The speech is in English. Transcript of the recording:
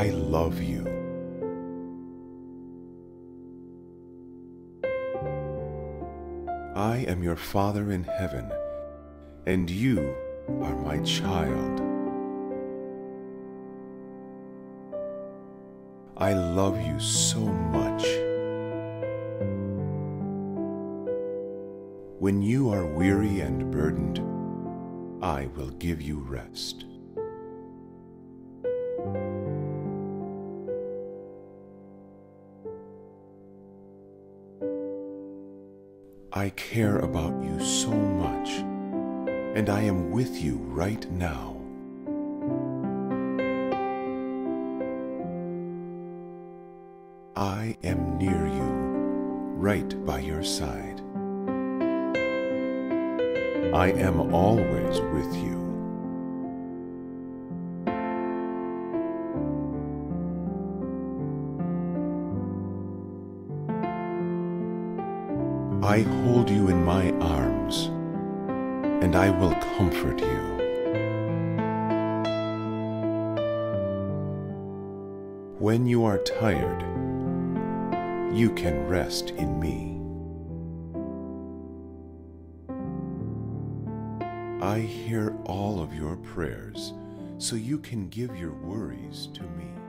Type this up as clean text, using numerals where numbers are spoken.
I love you. I am your Father in heaven, and you are my child. I love you so much. When you are weary and burdened, I will give you rest. I care about you so much, and I am with you right now. I am near you, right by your side. I am always with you. I hold you in my arms, and I will comfort you. When you are tired, you can rest in me. I hear all of your prayers, so you can give your worries to me.